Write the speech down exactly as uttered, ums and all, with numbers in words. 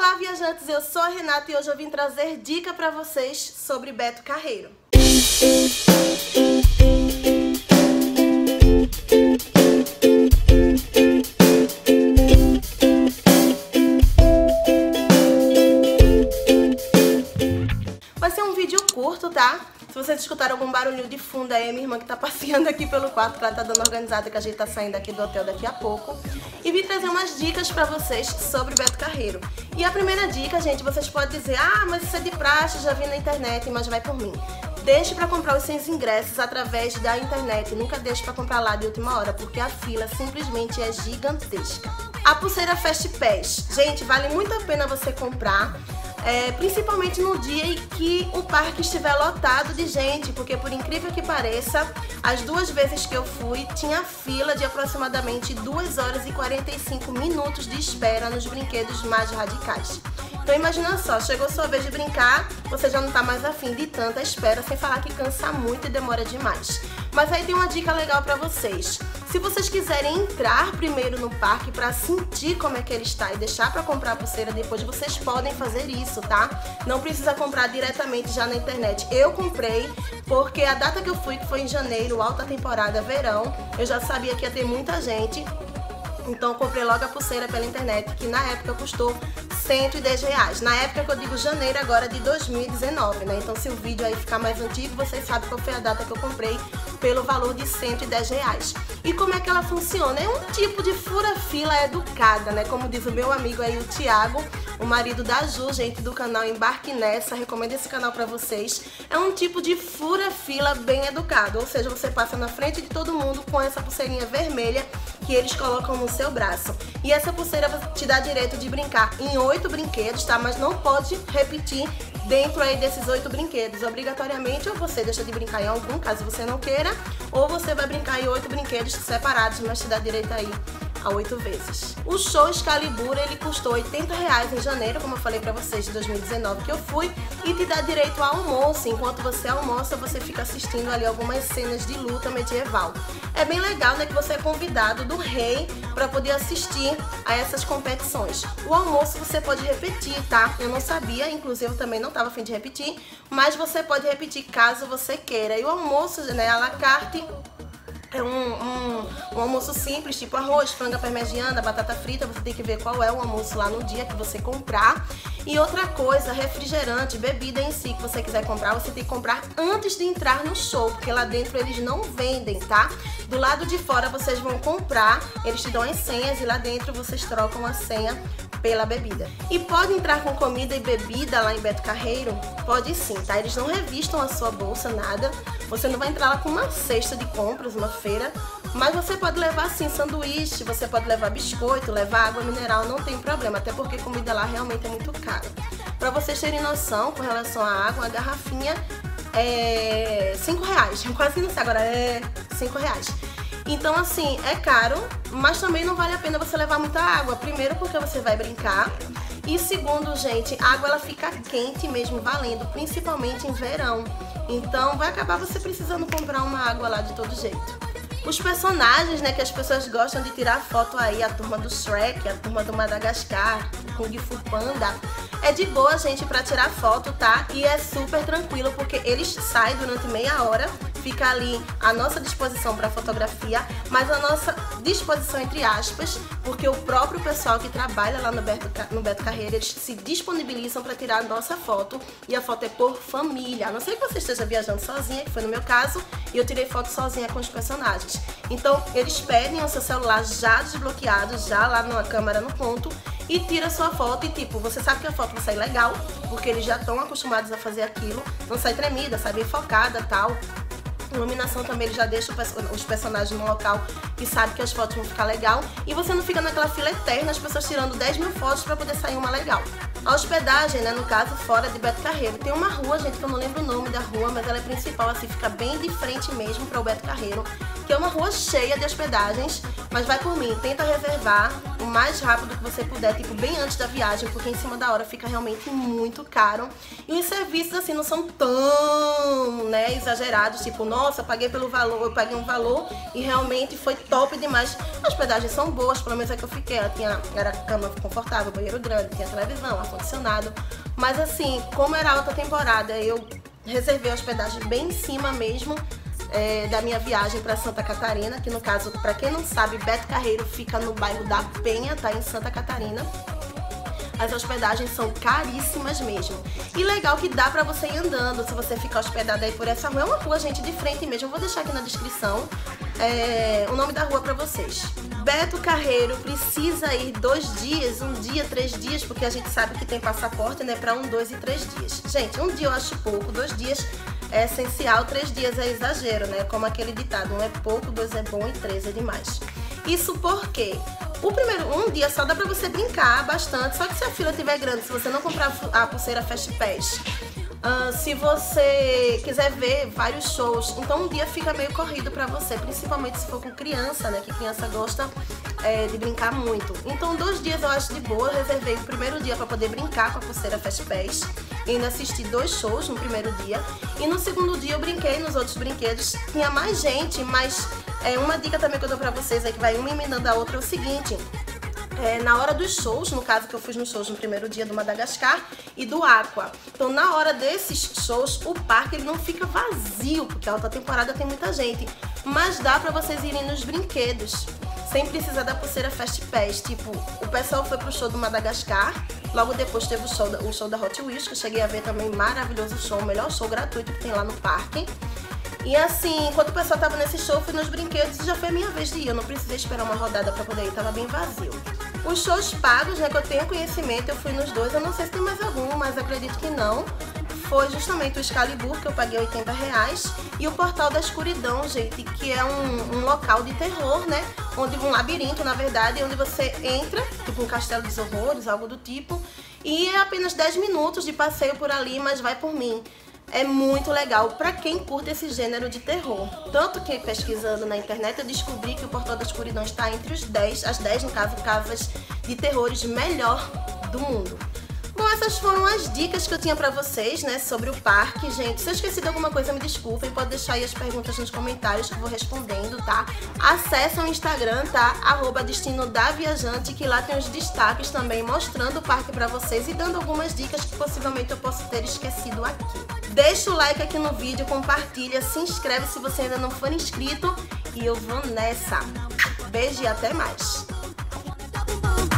Olá, viajantes! Eu sou a Renata e hoje eu vim trazer dica para vocês sobre Beto Carreiro. Vai ser um vídeo curto, tá? Se vocês escutaram algum barulhinho de fundo aí, é minha irmã que tá passeando aqui pelo quarto, que ela tá dando organizada, que a gente tá saindo aqui do hotel daqui a pouco. E vim trazer umas dicas pra vocês sobre Beto Carreiro. E a primeira dica, gente, vocês podem dizer, ah, mas isso é de praxe, já vi na internet, mas vai por mim. Deixe pra comprar os seus ingressos através da internet, nunca deixe pra comprar lá de última hora, porque a fila simplesmente é gigantesca. A pulseira Fast Pass, gente, vale muito a pena você comprar. É, principalmente no dia em que o parque estiver lotado de gente, porque por incrível que pareça, as duas vezes que eu fui, tinha fila de aproximadamente duas horas e quarenta e cinco minutos de espera nos brinquedos mais radicais. Então imagina só, chegou sua vez de brincar, você já não tá mais afim de tanta espera, sem falar que cansa muito e demora demais. Mas aí tem uma dica legal pra vocês. Se vocês quiserem entrar primeiro no parque pra sentir como é que ele está e deixar pra comprar a pulseira depois, vocês podem fazer isso, tá? Não precisa comprar diretamente já na internet. Eu comprei porque a data que eu fui, que foi em janeiro, alta temporada, verão, eu já sabia que ia ter muita gente. Então eu comprei logo a pulseira pela internet, que na época custou cento e dez reais. Na época que eu digo janeiro agora de dois mil e dezenove, né? Então se o vídeo aí ficar mais antigo, vocês sabem qual foi a data que eu comprei pelo valor de cento e dez reais. E como é que ela funciona? É um tipo de fura-fila educada, né? Como diz o meu amigo aí, o Thiago, o marido da Ju, gente do canal Embarque Nessa, recomendo esse canal pra vocês. É um tipo de fura-fila bem educado, ou seja, você passa na frente de todo mundo com essa pulseirinha vermelha que eles colocam no seu braço. E essa pulseira te dá direito de brincar em oito brinquedos, tá? Mas não pode repetir dentro aí desses oito brinquedos. Obrigatoriamente, ou você deixa de brincar em algum, caso você não queira, ou você vai brincar em oito brinquedos separados, mas te dá direito aí a oito vezes. O show Excalibur, ele custou oitenta reais em janeiro, como eu falei pra vocês, de dois mil e dezenove que eu fui, e te dá direito ao almoço. Enquanto você almoça, você fica assistindo ali algumas cenas de luta medieval. É bem legal, né, que você é convidado do rei pra poder assistir a essas competições. O almoço você pode repetir, tá? Eu não sabia, inclusive eu também não tava a fim de repetir, mas você pode repetir caso você queira. E o almoço, né, à la carte, é um, um, um almoço simples, tipo arroz, franga parmegiana, batata frita. Você tem que ver qual é o almoço lá no dia que você comprar. E outra coisa, refrigerante, bebida em si que você quiser comprar, você tem que comprar antes de entrar no show, porque lá dentro eles não vendem, tá? Do lado de fora vocês vão comprar, eles te dão as senhas e lá dentro vocês trocam a senha pela bebida. E pode entrar com comida e bebida lá em Beto Carreiro? Pode sim, tá? Eles não revistam a sua bolsa, nada. Você não vai entrar lá com uma cesta de compras, uma feira, mas você pode levar sim sanduíche, você pode levar biscoito, levar água mineral, não tem problema, até porque comida lá realmente é muito cara. Pra vocês terem noção, com relação à água, a garrafinha é cinco reais, eu quase não sei agora, é cinco reais. Então assim, é caro, mas também não vale a pena você levar muita água. Primeiro porque você vai brincar, e segundo, gente, a água ela fica quente mesmo, valendo, principalmente em verão. Então vai acabar você precisando comprar uma água lá de todo jeito. Os personagens, né, que as pessoas gostam de tirar foto aí, a turma do Shrek, a turma do Madagascar, o Kung Fu Panda, é de boa, gente, pra tirar foto, tá? E é super tranquilo, porque eles saem durante meia hora, fica ali à nossa disposição para fotografia, mas a nossa disposição entre aspas, porque o próprio pessoal que trabalha lá no Beto, no Beto Carreiro, eles se disponibilizam para tirar a nossa foto, e a foto é por família, a não ser que você esteja viajando sozinha, que foi no meu caso, e eu tirei foto sozinha com os personagens. Então eles pedem o seu celular já desbloqueado, já lá na câmera no ponto, e tira sua foto e tipo, você sabe que a foto vai sair legal, porque eles já estão acostumados a fazer aquilo, não sai tremida, sai bem focada, tal. Iluminação também, ele já deixa os personagens no local e sabe que as fotos vão ficar legal. E você não fica naquela fila eterna, as pessoas tirando dez mil fotos pra poder sair uma legal. A hospedagem, né, no caso, fora de Beto Carreiro. Tem uma rua, gente, que eu não lembro o nome da rua, mas ela é principal, assim, fica bem de frente mesmo para o Beto Carreiro, que é uma rua cheia de hospedagens, mas vai por mim, tenta reservar o mais rápido que você puder, tipo, bem antes da viagem, porque em cima da hora fica realmente muito caro. E os serviços, assim, não são tão, né, exagerados, tipo, nossa, paguei pelo valor, eu paguei um valor e realmente foi top demais. As hospedagens são boas, pelo menos é que eu fiquei, ela tinha, era cama confortável, banheiro grande, tinha televisão, ar-condicionado. Mas assim, como era alta temporada, eu reservei a hospedagem bem em cima mesmo é, da minha viagem para Santa Catarina, que no caso, para quem não sabe, Beto Carreiro fica no bairro da Penha, tá em Santa Catarina. As hospedagens são caríssimas mesmo. E legal que dá pra você ir andando, se você ficar hospedado aí por essa rua. É uma rua, gente, de frente mesmo. Eu vou deixar aqui na descrição é, o nome da rua pra vocês. Beto Carreiro precisa ir dois dias, um dia, três dias, porque a gente sabe que tem passaporte, né, pra um, dois e três dias. Gente, um dia eu acho pouco, dois dias é essencial, três dias é exagero, né? Como aquele ditado, um é pouco, dois é bom e três é demais. Isso porque o primeiro, um dia só dá pra você brincar bastante, só que se a fila estiver grande, se você não comprar a pulseira Fast Pass, uh, se você quiser ver vários shows, então um dia fica meio corrido pra você, principalmente se for com criança, né, que criança gosta é, de brincar muito. Então dois dias eu acho de boa, eu reservei o primeiro dia pra poder brincar com a pulseira Fast Pass, e ainda assisti dois shows no primeiro dia, e no segundo dia eu brinquei nos outros brinquedos, tinha mais gente, mas é, uma dica também que eu dou pra vocês é que vai uma emendando a outra é o seguinte: é, na hora dos shows, no caso que eu fui nos shows no primeiro dia do Madagascar e do Aqua, então na hora desses shows o parque ele não fica vazio, porque a alta temporada tem muita gente, mas dá pra vocês irem nos brinquedos sem precisar da pulseira Fast Pass. Tipo, o pessoal foi pro show do Madagascar, logo depois teve o show da, o show da Hot Wheels, que eu cheguei a ver também, maravilhoso show, o melhor show gratuito que tem lá no parque. E assim, enquanto o pessoal tava nesse show, fui nos brinquedos e já foi a minha vez de ir. Eu não precisei esperar uma rodada pra poder ir, tava bem vazio. Os shows pagos, né, que eu tenho conhecimento, eu fui nos dois. Eu não sei se tem mais algum, mas acredito que não. Foi justamente o Excalibur, que eu paguei oitenta reais, e o Portal da Escuridão, gente, que é um, um local de terror, né, onde um labirinto, na verdade, onde você entra, tipo um castelo dos horrores, algo do tipo, e é apenas dez minutos de passeio por ali, mas vai por mim. É muito legal pra quem curte esse gênero de terror. Tanto que pesquisando na internet eu descobri que o Portal da Escuridão está entre os dez, as dez no caso, casas de terrores melhor do mundo. Bom, essas foram as dicas que eu tinha pra vocês, né, sobre o parque. Gente, se eu esqueci de alguma coisa, me desculpem. Pode deixar aí as perguntas nos comentários que eu vou respondendo, tá? Acesse o Instagram, tá? Arroba Destino da Viajante, que lá tem os destaques também, mostrando o parque pra vocês e dando algumas dicas que possivelmente eu posso ter esquecido aqui. Deixa o like aqui no vídeo, compartilha, se inscreve se você ainda não for inscrito. E eu vou nessa. Beijo e até mais!